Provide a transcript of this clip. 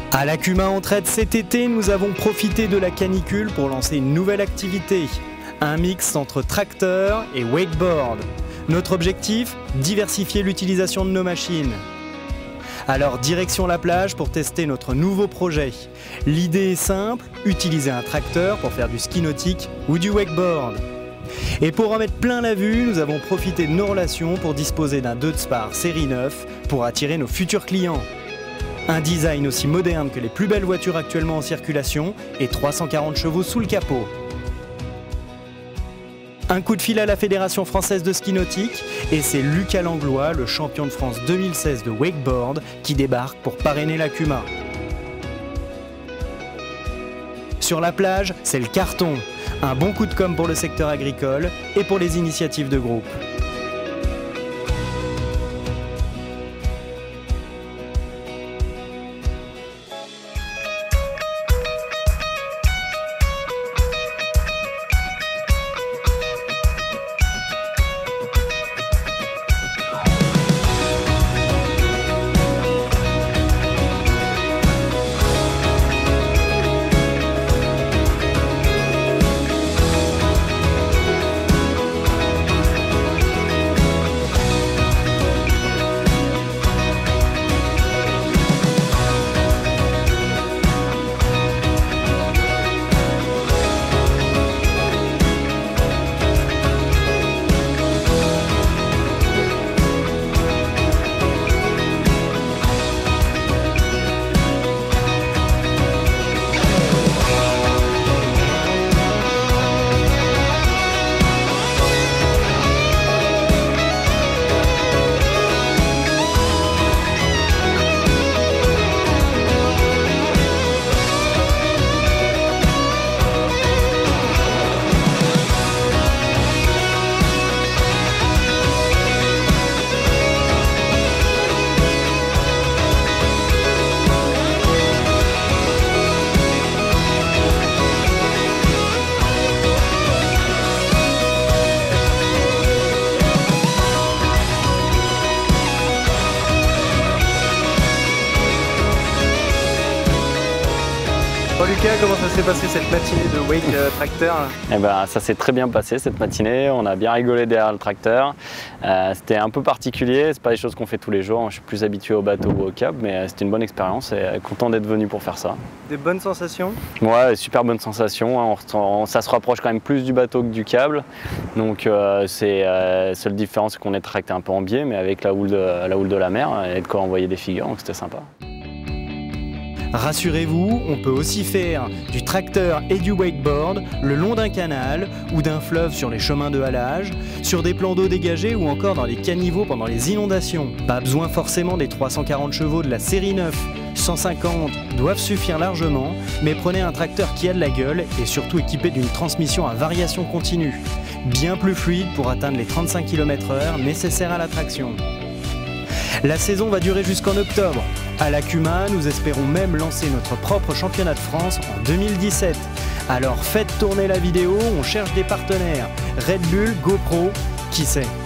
À l'Accuma en Trade cet été, nous avons profité de la canicule pour lancer une nouvelle activité. Un mix entre tracteur et wakeboard. Notre objectif, diversifier l'utilisation de nos machines. Alors direction la plage pour tester notre nouveau projet. L'idée est simple, utiliser un tracteur pour faire du ski nautique ou du wakeboard. Et pour en mettre plein la vue, nous avons profité de nos relations pour disposer d'un Deutz-Spar série 9 pour attirer nos futurs clients. Un design aussi moderne que les plus belles voitures actuellement en circulation et 340 chevaux sous le capot. Un coup de fil à la Fédération française de ski nautique et c'est Lucas Langlois, le champion de France 2016 de wakeboard, qui débarque pour parrainer l'Accuma. Sur la plage, c'est le carton. Un bon coup de com' pour le secteur agricole et pour les initiatives de groupe. Bon Lucas, comment ça s'est passé cette matinée de wake tracteur? Eh ben, ça s'est très bien passé cette matinée, on a bien rigolé derrière le tracteur. C'était un peu particulier, c'est pas des choses qu'on fait tous les jours, je suis plus habitué au bateau ou au câble, mais c'était une bonne expérience et content d'être venu pour faire ça. Des bonnes sensations? Ouais, super bonne sensation, ça se rapproche quand même plus du bateau que du câble, donc la seule différence c'est qu'on est tracté un peu en biais, mais avec la houle de la mer et de quoi envoyer des figures, donc c'était sympa. Rassurez-vous, on peut aussi faire du tracteur et du wakeboard le long d'un canal ou d'un fleuve sur les chemins de halage, sur des plans d'eau dégagés ou encore dans les caniveaux pendant les inondations. Pas besoin forcément des 340 chevaux de la série 9, 150 doivent suffire largement, mais prenez un tracteur qui a de la gueule et surtout équipé d'une transmission à variation continue, bien plus fluide pour atteindre les 35 km/h nécessaires à la traction. La saison va durer jusqu'en octobre. À l'Accuma, nous espérons même lancer notre propre championnat de France en 2017. Alors faites tourner la vidéo, on cherche des partenaires. Red Bull, GoPro, qui sait?